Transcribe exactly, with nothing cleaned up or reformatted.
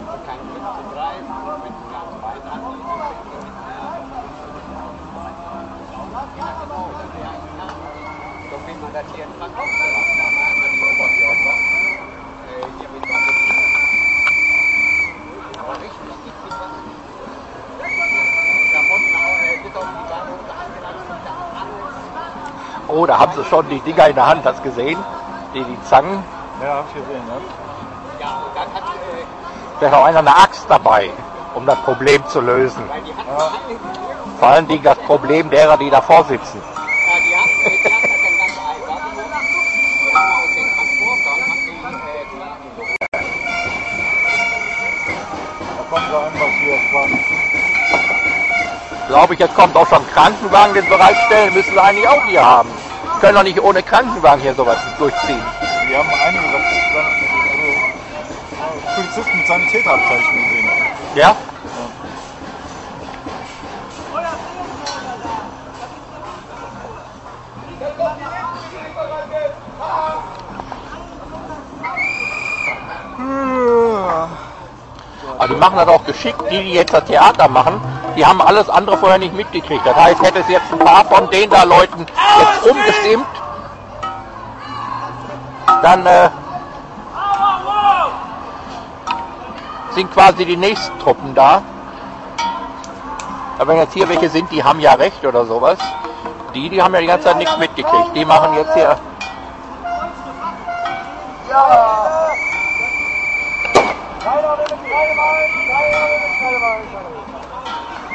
Oh, da haben sie schon die Dinger in der Hand, hast du gesehen? Die, die Zangen. Ja, hab ich gesehen, ja. Da ist auch einer eine Axt dabei, um das Problem zu lösen. Ja. Vor allen Dingen das Problem derer, die davor sitzen. Da kommt da irgendwas hier dran. Glaube ich, jetzt kommt auch schon ein Krankenwagen, den sie bereitstellen, müssen sie eigentlich auch hier haben. Die können doch nicht ohne Krankenwagen hier sowas durchziehen. Wir haben einige also, Polizisten mit Sanitäterabzeichen gesehen. Ja? Aber die machen das auch geschickt, die, die jetzt das Theater machen, die haben alles andere vorher nicht mitgekriegt. Das heißt, hätte es jetzt ein paar von den da Leuten jetzt umgestimmt, dann äh, sind quasi die nächsten Truppen da. Aber wenn jetzt hier welche sind, die haben ja recht oder sowas, die, die haben ja die ganze Zeit nichts mitgekriegt. Die machen jetzt hier... Ja! Keiner will mit Kreide malen, keiner will mit Kreide malen.